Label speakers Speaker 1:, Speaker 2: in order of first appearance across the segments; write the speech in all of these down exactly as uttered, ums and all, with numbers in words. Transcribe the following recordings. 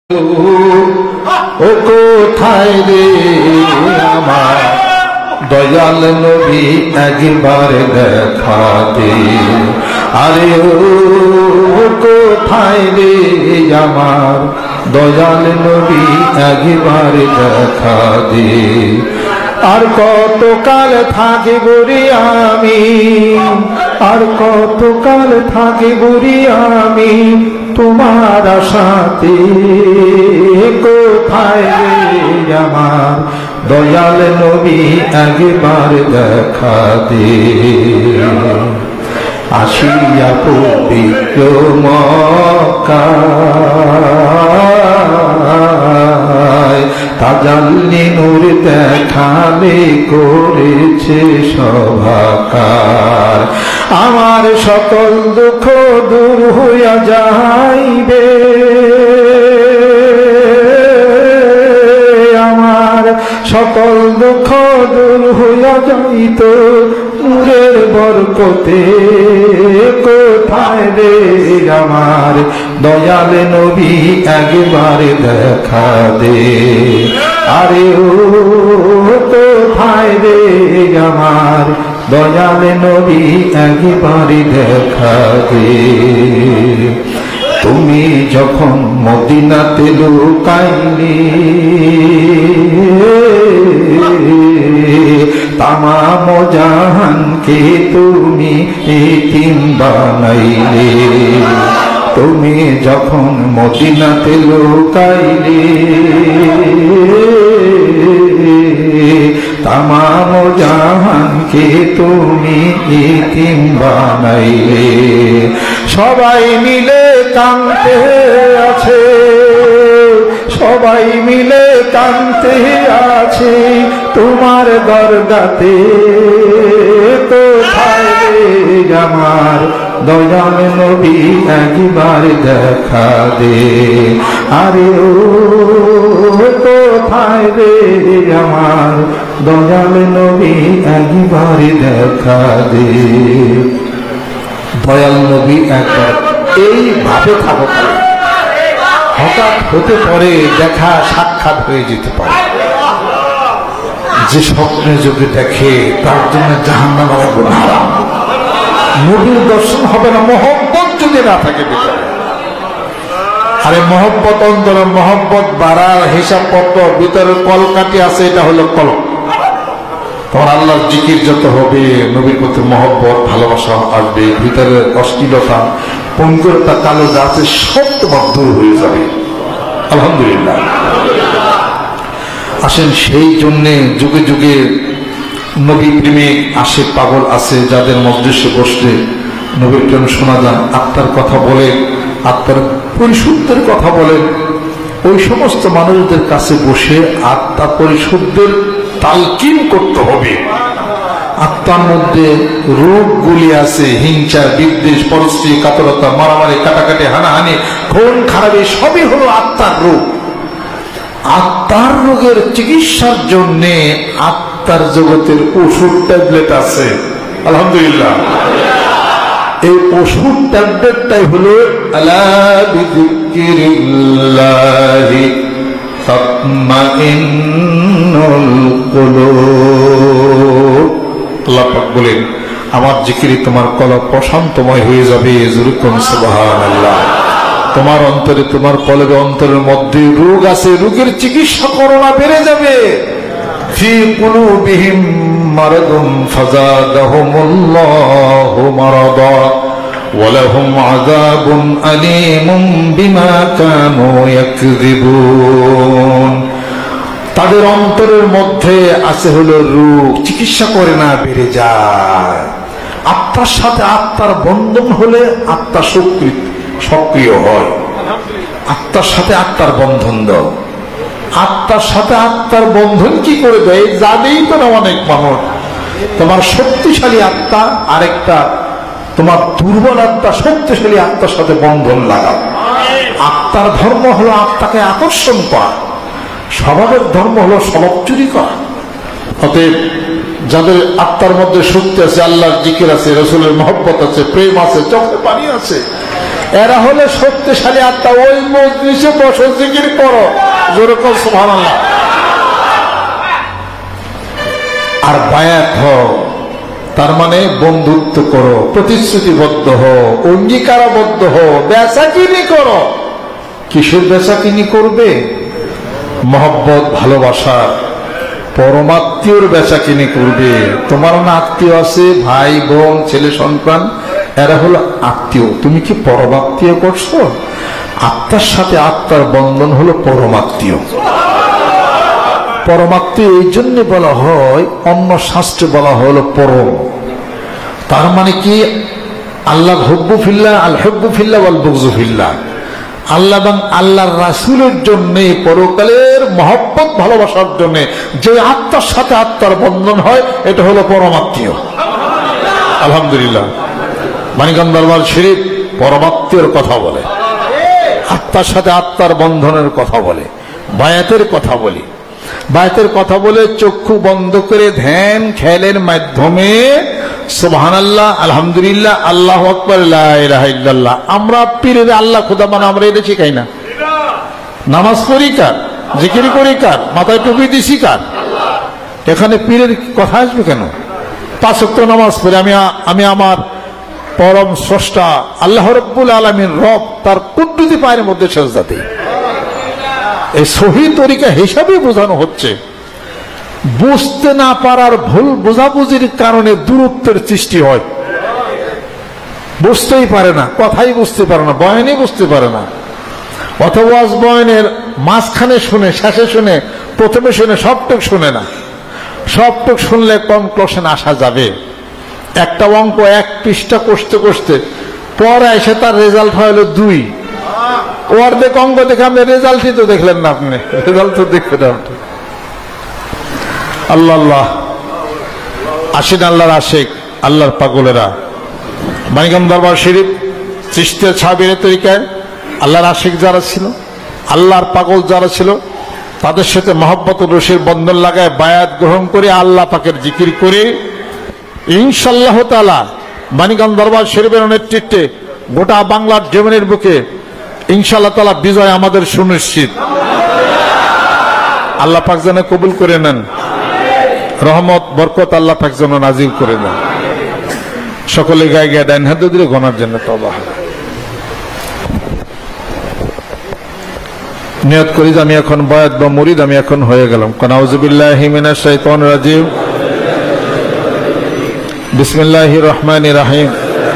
Speaker 1: ও কোথায় রে আমার দয়াল নবী একবার দেখা দে। আরে ও কোথায় রে আমার দয়াল নবী একবার দেখা দে। আর কত কাল থাকিব রে আমি, আর কত কাল থাকিব রে আমি তোমার আশাতে। কোথায় রে আমার দয়াল নবী একবার দেখা দে। আসিয়া পবিত্র মক্কায় তাজাল্লি নূর দেখালে করেছে সভাকার। আমার সকল দুঃখ দূর হইয়া যাইবে, আমার সকল দুঃখ দূর হইয়া যাইত নূরের বরকতে। কোথায় রে আমার দয়াল নবী একবার দেখা দে। আরে ও কোথায় রে আমার দয়াল নবী একবার দেখা দে। তুমি যখন মদিনাতে লুকাইলে তামাম জাহানকে তুমি এতিম বানাইলে। তুমি যখন মদিনাতে লুকাইলে তামাম জাহানকে তুমি এতিম বানাইলে। সবাই মিলে কাঁদতে আছে, সবাই মিলে কাঁদতে আছে তোমার দরগাতে। কোথায় রে আমার দয়াল নবী একবার দেখা দে। আরে ও কোথায় রে আমার দয়াল নবী একবার দেখা দে। দয়াল নবী একবার এইভাবে থাকো, হঠাৎ হতে পারে দেখা সাক্ষাৎ হয়ে যেতে পারে। যে স্বপ্নে যদি দেখে তার জন্য জাহান্নাম আগুন হারাম। নবীর দর্শন হবে না মহব্বত যদি না থাকে ভিতরে। আরে মহব্বত অন্তরে মহব্বত বাড়ার হিসাব পত্র ভিতরে কলকাটি আছে, এটা হলো কলম। তোমার আল্লাহর জিকির যত হবে নবীর প্রতি মহব্বত ভালোবাসা আসবে, ভিতরে অশ্লীলতা পঙ্গুরতা কালো যা আছে সব তোমার দূর হয়ে যাবে। আলহামদুলিল্লাহ। আসেন সেই জন্যে যুগে যুগে নবী প্রেমিক আসে, পাগল আছে যাদের মজলিসে বসলে নবীর প্রেম শোনা যায়, আত্মার কথা বলে, আত্মার পরিশুদ্ধের কথা বলেন। ওই সমস্ত মানুষদের কাছে বসে আত্মা পরিশুদ্ধের তালকিন করতে হবে। আত্মার মধ্যে রোগগুলি আছে, হিংসা, বিদ্বেষ, পরশ্রী, কাতরতা, মারামারি, কাটাকাটি, হানাহানি, খুন খারাপি সবই হলো আত্মার রোগ। আত্মার রোগের চিকিৎসার জন্য আত্মার জগতের ওষুধ ট্যাবলেট আছে। আলহামদুলিল্লাহ। এই ওষুধ ট্যাবলেটটাই হলো আলা বিযিকরিল্লাহি তাতমাইন্নুল কুলুব। আল্লাহ পাক বলেন আমার জিকিরে তোমার কলব প্রশান্তময় হয়ে যাবে। যুরকুম সুবহানাল্লাহ। তোমার অন্তরে, তোমার কলবে, অন্তরের মধ্যে রোগ আছে, রোগের চিকিৎসা করোনা বেড়ে যাবে। ফি কুলুবিহিম মারাদুন ফাযাদাহুমুল্লাহু মারাদা ওয়া লাহুম আযাবুন আলীমুম বিমা কানু ইয়াকযিবুন। তাদের অন্তরের মধ্যে আছে হলো রোগ, চিকিৎসা করে না বেড়ে যায়। আত্মার সাথে আত্মার বন্ধন হলে আত্মা সক্রিয় সক্রিয় হয়। আত্মার সাথে আত্মার বন্ধন দাও। আত্মার সাথে আত্মার বন্ধন কি করে দেয় জানেই তো না অনেক মানুষ। তোমার শক্তিশালী আত্মা আরেকটা, তোমার দুর্বল আত্মা শক্তিশালী আত্মার সাথে বন্ধন লাগাও। আত্মার ধর্ম হলো আত্মাকে আকর্ষণ করা, স্বভাবের ধর্ম হলো স্বভাব চুরি করা। অতএব যাদের আত্মার মধ্যে শক্তি আছে, আল্লাহর জিকির আছে, রাসূলের মহব্বত আছে, প্রেম আছে, চোখে পানি আছে, এরা হলে শক্তিশালী আত্মা। ওই মজলিসে বসে জিকির করো, যেরকম সুবহানাল্লাহ। আর বায়াত হও, তার মানে বন্ধুত্ব করো, প্রতিশ্রুতিবদ্ধ হও, অঙ্গীকারবদ্ধ হও, বেচাকিনি করো। কিসের বেচাকিনি করবে? মহব্বত, ভালোবাসা, পরমাত্মীয়র বেচাকিনি করবে। তোমার না আত্মীয় আছে, ভাই বোন ছেলে সন্তান, এরা হলো আত্মীয়। তুমি কি পরমাত্মীয় করছো? আত্মার সাথে আত্মার বন্ধন হলো পরমাত্মীয়। পরমাত্মীয় এই জন্য বলা হয়, অন্য শাস্ত্রে বলা হলো পরম। তার মানে কি? আল্লাহ হুব্বু ফিল্লাহ, আল হুব্বু ফিল্লাহ ওয়াল বুগযু ফিল্লাহ। আল্লাহ এবং আল্লাহর রাসূলের জন্য, পরকালের মহব্বত ভালোবাসার জন্য যে আত্মার সাথে আত্মার বন্ধন হয়, এটা হলো পরমাত্মীয়। আলহামদুলিল্লাহ, মানিকগঞ্জ দরবার শরীফ পরমাত্মীয়র কথা বলে, আত্মার সাথে আত্মার বন্ধনের কথা বলে, বায়াতের কথা বলি। বায়াতের কথা বলে চক্ষু বন্ধ করে ধ্যান খেয়ালের মাধ্যমে সুবহানাল্লাহ, আলহামদুলিল্লাহ, আল্লাহু আকবার, লা ইলাহা ইল্লাল্লাহ। আমরা পীরের আল্লাহ খোদা মানে আমরা এটা শিখাই না। নামাজ পড়ি কার, জিকির করি কার, মাথায় টুপি দিছি কার? এখানে পীরের কথা আসবে কেন? পাঁচ ওয়াক্ত নামাজ পড়ি আমি, আমি আমার পরম স্রষ্টা আল্লাহ রাব্বুল আলামিন রব, তার কুদরতি পায়ের মধ্যে সেজদা দেই। এই সহি তরিকা হিসাবে বোঝানো হচ্ছে। বুঝতে না পারার ভুল বোঝাবুঝির কারণে দূরত্বের সৃষ্টি হয়। বুঝতেই পারে না, কথাই বুঝতে পারে না, বয়ানই বুঝতে পারে না। অথবা বয়ানের মাঝখানে শুনে, শেষে শুনে, প্রথমে শুনে, সবটুক শুনে না। সবটুক শুনলে কনক্লুশন আসা যাবে। একটা অঙ্ক এক পৃষ্ঠা কষতে কষতে পরে এসে তার রেজাল্ট হলো দুই। ও অর্ধেক অঙ্ক দেখে আপনি রেজাল্টই তো দেখলেন না, আপনি রেজাল্ট তো দেখবেন আপনি। আল্লাহ আল্লাহ, আসেন আল্লাহর আশেক, আল্লাহর পাগলেরা। মানিকগঞ্জ দরবার শরীফ চিশতিয়া সাহাবীর তরিকায় আল্লাহর আশেক যারা ছিল, আল্লাহর পাগল যারা ছিল, তাদের সাথে মহব্বত রশির বন্ধন লাগায় বায়াত গ্রহণ করে আল্লাহ পাকের জিকির করে ইনশাআল্লাহ তাআলা মানিকগঞ্জ দরবার শরীফের নেতৃত্বে গোটা বাংলার জমিনের বুকে ইনশাআল্লাহ তাআলা বিজয় আমাদের সুনিশ্চিত। আল্লাহ পাক যেন কবুল করে নেন, রহমত বরকত আল্লাহ পাক যেন নাজিল করে দেন। সকলে গায়ে গায়ে ডাইন হাত দিয়ে গণার জন্য তওবা। নিয়ত করি যে আমি এখন বায়াত বা মুরিদ, আমি এখন হয়ে গেলাম। আউযু বিল্লাহি মিনাশ শাইতানির রাজিম, बिस्मिल्लाहिर रहमानिर रहीम।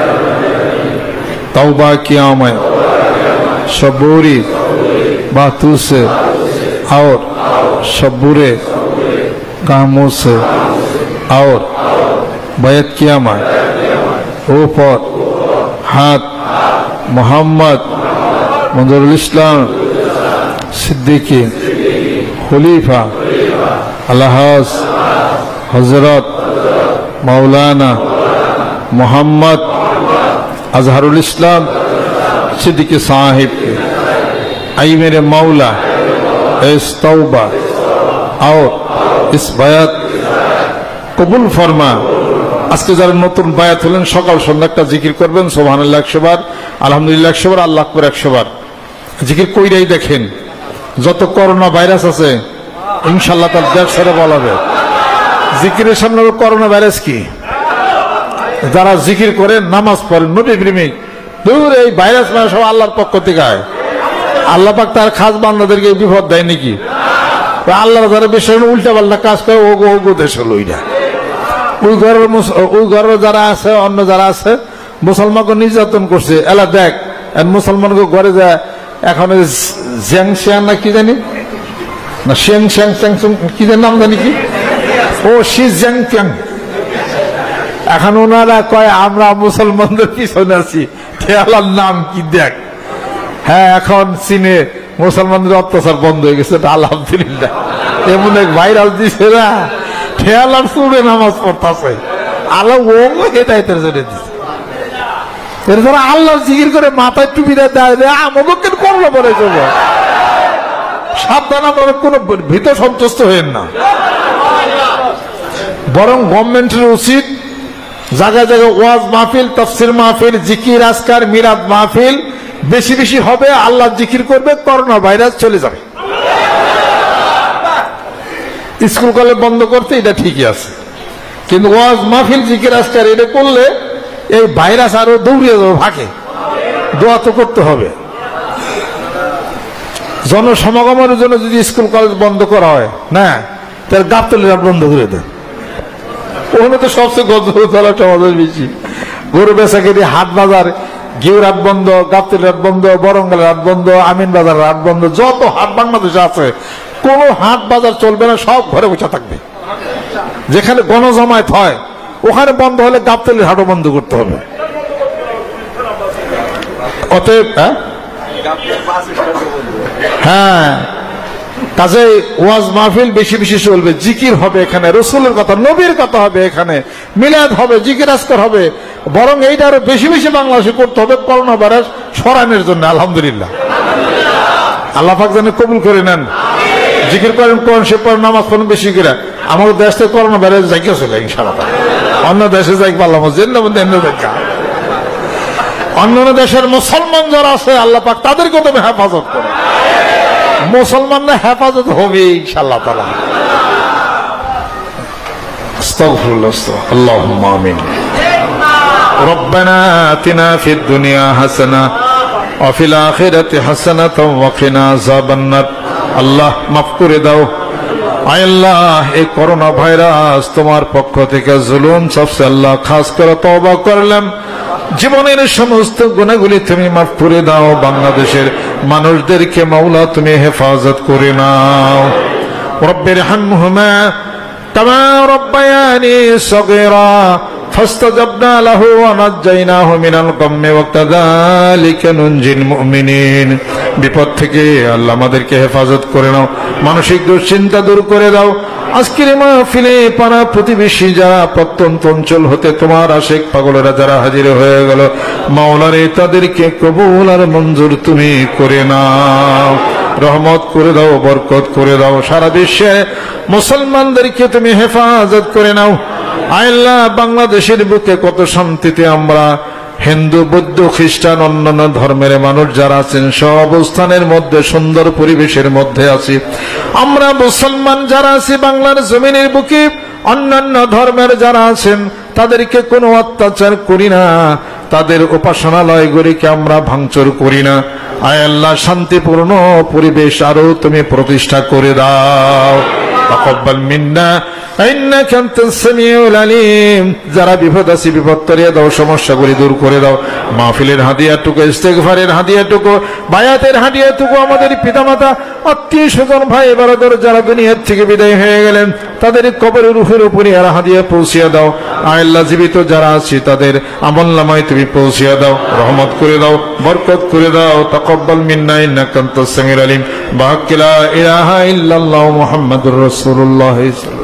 Speaker 1: तौबा किया मैं सबूरी बातों से और सबूरे कामों से, और बैत किया मैं ऊपर हाथ मोहम्मद मंजूरुल इस्लाम सिद्दीकी खलीफा अलहाज हजरत मौलाना मोहम्मद अजहरुल इस्लाम सिद्दीकी साहिब के आई मेरे मौला इस तौबा और इस बायात कबूल फरमा। আজকে যারা নতুন বায়াত হলেন সকাল সন্ধ্যা একটা জিকির করবেন, সুবহানাল্লাহ একশো বার, আলহামদুলিল্লাহ একশো বার, আল্লাহু আকবার একশো বার। জিকির কইরাই দেখেন, যত করোনা ভাইরাস আছে ইনশাআল্লাহ তার দেশ ছেড়ে বলাবে। জিকিরের সামনে করোনা ভাইরাস কি? যারা জিকির করে, নামাজ পড়েন, নবী প্রেমিক, দূর এই ভাইরাস মানে সব আল্লাহর পক্ষ থেকে আয়। আল্লাহ পাক তার খাস বান্দাদেরকে বিপদ দেয় নাকি? আল্লাহর যারা বিশ্বাস উল্টা পাল্টা কাজ করে ওগো ওগো দেশ হলো ওইটা। ওই ঘরের ওই ঘরের যারা আছে, অন্য যারা আছে মুসলমানকে নির্যাতন করছে, এলা দেখ মুসলমানকে ঘরে যায় এখন জ্যাং শ্যাং না কি জানি না, শ্যাং শ্যাং শ্যাং কি জানি নাম জানি কি, ও শি জ্যাং ত্যাং। এখন ওনারা কয় আমরা মুসলমানদের পিছনে আছি, ঠেলার নাম কি দেখ। হ্যাঁ, এখন চীনে মুসলমানদের অত্যাচার বন্ধ হয়ে গেছে, আলহামদুলিল্লাহ। এমন এক ভাইরাল দিছে না, ঠেলার চুড়ে নামাজ পড়তেছে, আল্লাহ ও হেদায়েতের জন্য দিছে। এর যারা আল্লাহ জিকির করে মাথায় টুপি দেয় দেয় আমাকে করলো বলে চলব। সাবধান, আপনারা কোনো ভীত সন্তুষ্ট হয়েন না। বরং গভর্নমেন্টের উচিত জায়গায় জায়গায় ওয়াজ মাহফিল, তাফসির মাহফিল, জিকির আজকার, মিলাদ মাহফিল বেশি বেশি হবে, আল্লাহ জিকির করবে, করোনা ভাইরাস চলে যাবে। স্কুল কলেজ বন্ধ করতে এটা ঠিকই আছে, কিন্তু ওয়াজ মাহফিল জিকির আজকার এটা করলে এই ভাইরাস আরো দৌড়িয়ে যাবে, ভাগে। দোয়া তো করতে হবে। জনসমাগমের জন্য যদি স্কুল কলেজ বন্ধ করা হয় না, তাহলে গাবতলি রাত বন্ধ করে দেন। ওখানে তো সবচেয়ে গজতলা সমাজ বেশি। গরু বেচাকেরি, হাট বাজার, ঘিউ রাত বন্ধ, গাবতলি রাত বন্ধ, বরঙ্গাল রাত বন্ধ, আমিন বাজার রাত বন্ধ, যত হাট বাংলাদেশে আছে কোন হাট বাজার চলবে না, সব ঘরে বসে থাকবে। যেখানে গণজমায়েত হয় ওখানে বন্ধ হলে গাবতলির হাটও বন্ধ করতে হবে। অতএব হ্যাঁ, কাজে ওয়াজ মাহফিল বেশি বেশি চলবে, জিকির হবে এখানে, রসুলের কথা, নবীর কথা হবে এখানে, মিলাদ হবে, জিকির আজকার হবে। বরং এইটা আরো বেশি বেশি বাংলাদেশে করতে হবে করোনা ভাইরাস সরানোর জন্য। আলহামদুলিল্লাহ, আল্লাহ পাক যেন কবুল করে নেন। জিকির করেন, কোরআন শরীফ পড়েন, নামাজ পড়েন বেশি করে। আমাদের দেশ থেকে করোনা ভাইরাস জায়গা চলে ইনশাআল্লাহ। অন্য দেশে যাই পারলাম, দেখা অন্যান্য দেশের মুসলমান যারা আছে আল্লাহ পাক তাদেরকে তুমি হেফাজত করো। মুসলমানরা হেফাজত হবে ইনশাআল্লাহ তাআলা। আস্তাগফিরুল্লাহ, আল্লাহুম্মা আমিন। রব্বানা আতিনা ফিদ দুনিয়া হাসানাহ ওয়া ফিল আখিরাতি হাসানাতাও ওয়া কিনা আযাবান নার। আল্লাহ মাফ করে দাও। আয় আল্লাহ, এই করোনা ভাইরাস তোমার পক্ষ থেকে জুলুম সবসে আল্লাহ, খাস করে তওবা করলাম, জীবনের সমস্ত গুনাহগুলি তুমি মাফ করে দাও। বাংলাদেশের মানুষদেরকে মাওলা তুমি হেফাজত করে নাও। রব্বির হামহুমা কামা রব্বায়ানি সগীরা ফাস্তাজাবনা লাহু ওয়া নাজ্জাইনাহু মিনাল গাম্মি ওয়া কাযালিকা নুনজিল মুমিনিন। বিপদ থেকে আল্লাহ আমাদেরকে হেফাজত করে নাও, মানসিক দুশ্চিন্তা দূর করে দাও। আজকের মাহফিলে পাড়া প্রতিবেশী যারা প্রত্যন্ত অঞ্চল হতে তোমার আশিক পাগলেরা যারা হাজির হয়ে গেল, মাওলারে তাদেরকে কবুল আর মঞ্জুর তুমি করে নাও, রহমত করে দাও, বরকত করে দাও। সারা বিশ্বে মুসলমানদেরকে তুমি হেফাজত করে নাও। আল্লাহ, বাংলাদেশের বুকে কত শান্তিতে আমরা হিন্দু, বৌদ্ধ, খ্রিস্টান, অন্যান্য ধর্মের মানুষ যারা আছেন সব অবস্থানের মধ্যে সুন্দর পরিবেশের মধ্যে আছি। আমরা মুসলমান যারা আছি বাংলার জমিনের বুকে, অন্যান্য ধর্মের যারা আছেন তাদেরকে কোনো অত্যাচার করি না, তাদের উপাসনালয়গুলিকে আমরা ভাঙচুর করি না। আয় আল্লাহ, শান্তিপূর্ণ পরিবেশ আরো তুমি প্রতিষ্ঠা করে দাও। তাকাব্বাল মিন্না ইন্নাকা আনতাস সামিউল আলিম। যারা বিপদ আছে বিপদ তরিয়ে দাও, সমস্যাগুলি দূর করে দাও। মাহফিলের হাদিয়াটুকু, ইস্তেগফারের হাদিয়াটুকু, বায়াতের হাদিয়াটুকু আমাদের পিতামাতা, আত্মীয় স্বজন, ভাই বারাদর যারা দুনিয়ার থেকে বিদায় হয়ে গেলেন তাদের কবরের রূহের উপরে আর হাদিয়া পৌঁছিয়ে দাও। আল্লাহ, জীবিত যারা আছে তাদের আমলনামায় তুমি পৌঁছিয়ে দাও, রহমত করে দাও, বরকত করে দাও। তাকাব্বাল মিন্না ইন্নাকা আনতাস সামিউল আলিম। বাহাক্কি লা ইলাহা ইল্লাল্লাহু মুহাম্মাদুর রাসূলুল্লাহ।